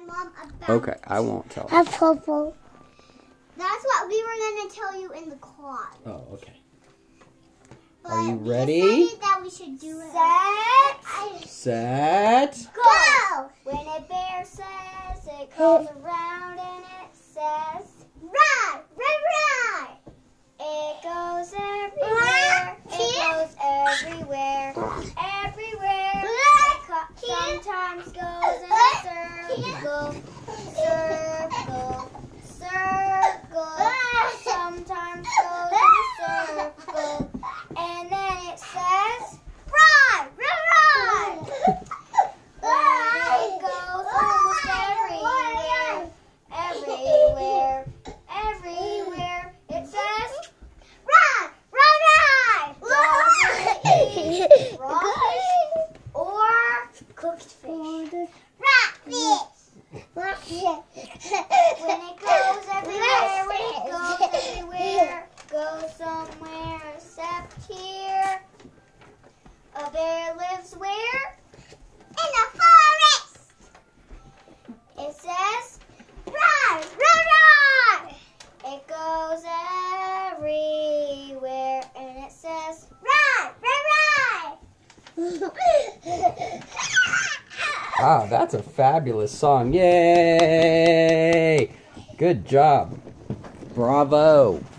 Mom about. Okay, I won't tell her. Have purple. That's what we were going to tell you in the car. Oh, okay. But Are you we ready? decided that we should do it. Set. Go! When a bear says it goes around and it says Run! Run! Run! it goes everywhere. It goes everywhere. Everywhere. Sometimes goes in a circle. Circle. Circle. Sometimes goes in a circle. And then it says Run! Run! Run! it goes almost everywhere. Everywhere. Everywhere. It says Run! Run! Run! raw fish or cooked fish. Rockfish! When it goes everywhere, when it goes everywhere, goes somewhere except here. A bear lives where? In the forest! It says Run! Run! Run! it goes everywhere, and it says Run! Run! Run! Wow, that's a fabulous song. Yay! Good job. Bravo.